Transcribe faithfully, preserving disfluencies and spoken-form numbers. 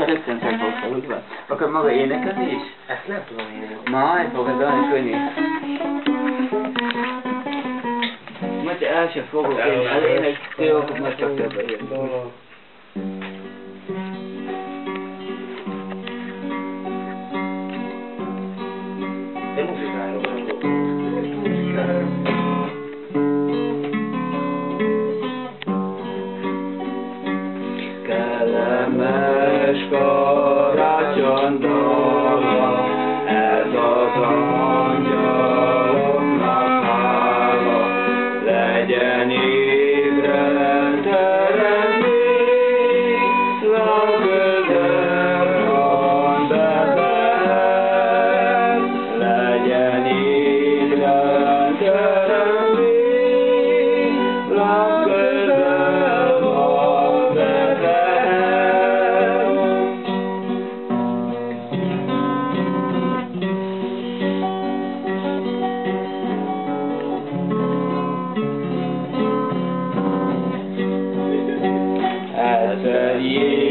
rögtön felfogta, úgy van. Akkor maga énekelni is? Ezt nem tudom énekelni. Majd fogod dalni könnyű. Majd el sem fogok én, az ének tőlük majd csak többre jön. De muzikáról nem volt. Kellemes karacsonydala, ez az angyaloknak hála, legyen ébren teremtés, lakközel van Betlehem, legyen ébren teremtés, lakközel van Betlehem. Ezer